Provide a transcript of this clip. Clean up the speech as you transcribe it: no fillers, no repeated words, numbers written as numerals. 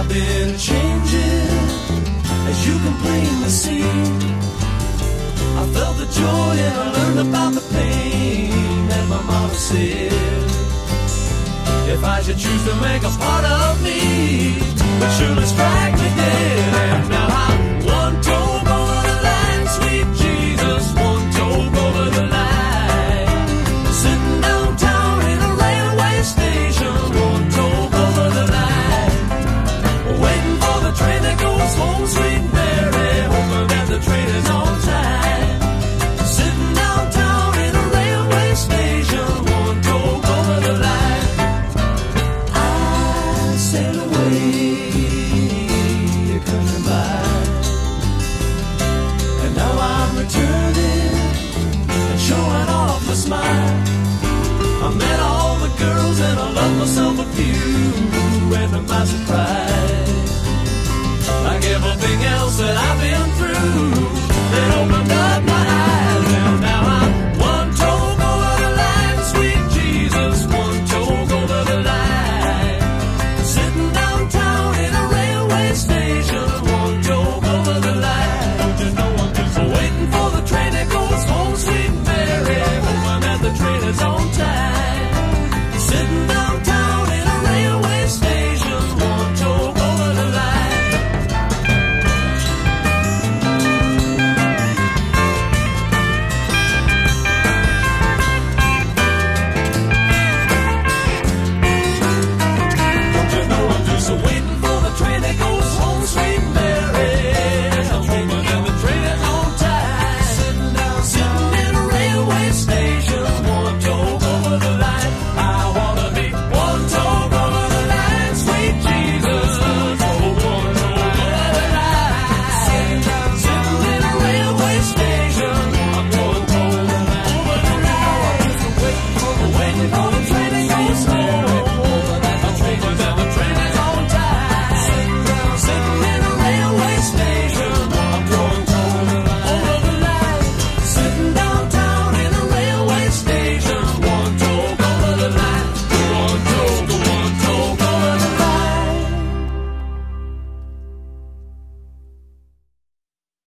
I've been changing, as you can plainly see. I felt the joy and I learned about the pain that my mama said. If I should choose to make a part of me, would surely strike me dead. And now I'm one toke over the line, sweet Jesus, one toke over the line. Sitting downtown in a railway station, one toke over the line. Waiting for the train that goes home, sweet Mary, hoping that the train is on time. Sitting downtown in a railway station, one toke over the line. I sail away, country by, and now I'm returning and showing off my smile. I met all the girls and I loved myself a few, and to my surprise, like everything else that I